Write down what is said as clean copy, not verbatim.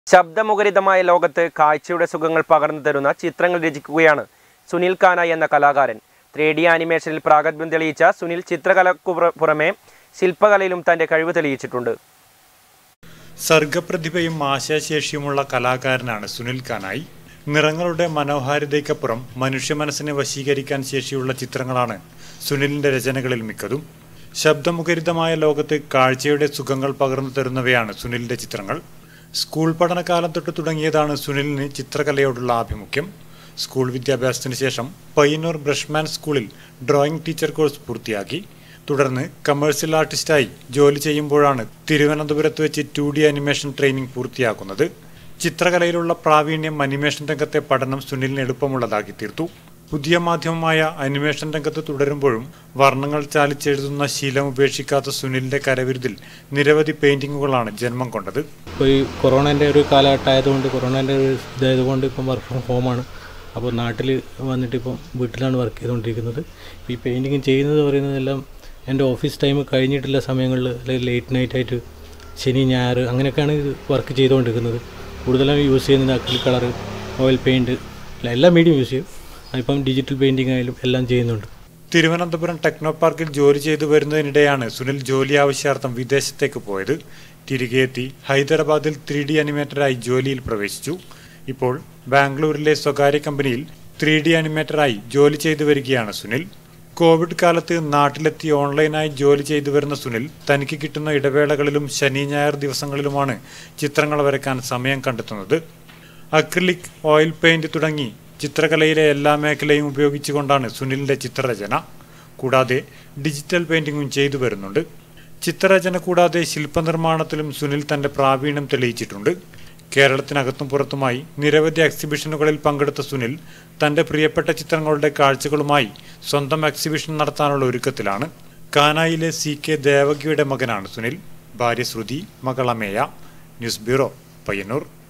ശബ്ദമുഖരിതമായ ലോകത്ത് കാഴ്ചയുടെ സുഖങ്ങൾ പകർന്നു തരുന്ന ചിത്രങ്ങൾ രചിക്കുകയാണ് സുനിൽ കാനായി എന്ന കലാകാരൻ. 3D ആനിമേഷനിൽ പ്രാഗൽഭ്യം തെളിയിച്ച സുനിൽ ചിത്രകലയ്ക്കു പുറമെ ശില്പകലയിലും തന്റെ കഴിവ് തെളിയിച്ചിട്ടുണ്ട്. സർഗപ്രതിഭയും ആശയശേഷിയുമുള്ള കലാകാരനാണ് സുനിൽ കാനായി. നിറങ്ങളുടെ മനോഹാരിതയ്ക്കപ്പുറം മനുഷ്യ മനസ്സിനെ വശീകരിക്കാൻ ശേഷിയുള്ള ചിത്രങ്ങളാണ് സുനിലിന്റെ രചനകളിൽ മിക്കതും. ശബ്ദമുഖരിതമായ ലോകത്ത് കാഴ്ചയുടെ സുഖങ്ങൾ പകർന്നു തരുന്നവയാണ് സുനിലിന്റെ ചിത്രങ്ങൾ. സ്കൂൾ പഠനകാലം തൊട്ട് തുടങ്ങിയതാണ് സുനിലിന് ചിത്രകലയോടുള്ള ആഭിമുഖ്യം. സ്കൂൾ വിദ്യാഭ്യാസത്തിന് ശേഷം പയ്യന്നൂർ ബ്രഷ്മാൻ സ്കൂളിൽ ഡ്രോയിങ് ടീച്ചർ കോഴ്സ് പൂർത്തിയാക്കി. തുടർന്ന് കമേഴ്സ്യൽ ആർട്ടിസ്റ്റായി ജോലി ചെയ്യുമ്പോഴാണ് തിരുവനന്തപുരത്ത് വെച്ച് 2D ആനിമേഷൻ ട്രെയിനിങ് പൂർത്തിയാക്കുന്നത്. ചിത്രകലയിലുള്ള പ്രാവീണ്യം അനിമേഷൻ രംഗത്തെ പഠനം സുനിലിന് എളുപ്പമുള്ളതാക്കി തീർത്തു. പുതിയ മാധ്യമമായ അനിമേഷൻ രംഗത്ത് തുടരുമ്പോഴും വർണ്ണങ്ങൾ ചാലിച്ചെഴുതുന്ന ശീലം ഉപേക്ഷിക്കാത്ത സുനിലിന്റെ കരവിരുതിൽ നിരവധി പെയിന്റിങ്ങുകളാണ് ജന്മം കൊണ്ടത്. ഇപ്പോൾ ഈ കൊറോണൻ്റെ ഒരു കാലഘട്ടമായതുകൊണ്ട് കൊറോണൻ്റെ ഒരു ഇതായതുകൊണ്ട് ഇപ്പം വർക്ക് ഫ്രം ഹോമാണ്. അപ്പോൾ നാട്ടിൽ വന്നിട്ട് ഇപ്പം വീട്ടിലാണ് വർക്ക് ചെയ്തുകൊണ്ടിരിക്കുന്നത്. ഈ പെയിൻറ്റിങ് ചെയ്യുന്നത് പറയുന്നതെല്ലാം എൻ്റെ ഓഫീസ് ടൈം കഴിഞ്ഞിട്ടുള്ള സമയങ്ങളിൽ അല്ലെങ്കിൽ ലേറ്റ് നൈറ്റായിട്ട് ശനി ഞായർ അങ്ങനെയൊക്കെയാണ് ഇത് വർക്ക് ചെയ്തുകൊണ്ടിരിക്കുന്നത്. കൂടുതലായി യൂസ് ചെയ്യുന്നത് അക്രിലിക് കളർ, ഓയിൽ പെയിൻറ്റ്, എല്ലാ മീഡിയം യൂസ് ചെയ്യും. ഇപ്പം ഡിജിറ്റൽ പെയിൻറ്റിംഗ് ആയാലും എല്ലാം ചെയ്യുന്നുണ്ട്. തിരുവനന്തപുരം ടെക്നോ പാർക്കിൽ ജോലി ചെയ്തു വരുന്നതിനിടെയാണ് സുനിൽ ജോലി ആവശ്യാർത്ഥം വിദേശത്തേക്ക് പോയത്. തിരികെ എത്തി ഹൈദരാബാദിൽ 3D ആനിമേറ്ററായി ജോലിയിൽ പ്രവേശിച്ചു. ഇപ്പോൾ ബാംഗ്ലൂരിലെ സ്വകാര്യ കമ്പനിയിൽ 3D ആനിമേറ്ററായി ജോലി ചെയ്തു വരികയാണ് സുനിൽ. കോവിഡ് കാലത്ത് നാട്ടിലെത്തി ഓൺലൈനായി ജോലി ചെയ്തു വരുന്ന സുനിൽ തനിക്ക് കിട്ടുന്ന ഇടവേളകളിലും ശനി ഞായർ ദിവസങ്ങളിലുമാണ് ചിത്രങ്ങൾ വരയ്ക്കാൻ സമയം കണ്ടെത്തുന്നത്. അക്രിലിക്, ഓയിൽ പെയിന്റ് തുടങ്ങി ചിത്രകലയിലെ എല്ലാ മേഖലയും ഉപയോഗിച്ചുകൊണ്ടാണ് സുനിലിന്റെ ചിത്രരചന. കൂടാതെ ഡിജിറ്റൽ പെയിന്റിങ്ങും ചെയ്തു വരുന്നുണ്ട്. ചിത്രരചന കൂടാതെ ശില്പനിർമ്മാണത്തിലും സുനിൽ തന്റെ പ്രാവീണ്യം തെളിയിച്ചിട്ടുണ്ട്. കേരളത്തിനകത്തും പുറത്തുമായി നിരവധി എക്സിബിഷനുകളിൽ പങ്കെടുത്ത സുനിൽ തന്റെ പ്രിയപ്പെട്ട ചിത്രങ്ങളുടെ കാഴ്ചകളുമായി സ്വന്തം എക്സിബിഷൻ നടത്താനുള്ള ഒരുക്കത്തിലാണ്. കാനായിലെ CK ദേവകിയുടെ മകനാണ് സുനിൽ. ഭാര്യ ശ്രുതി, മകൾ അമേയ. News bureau, Payyanur.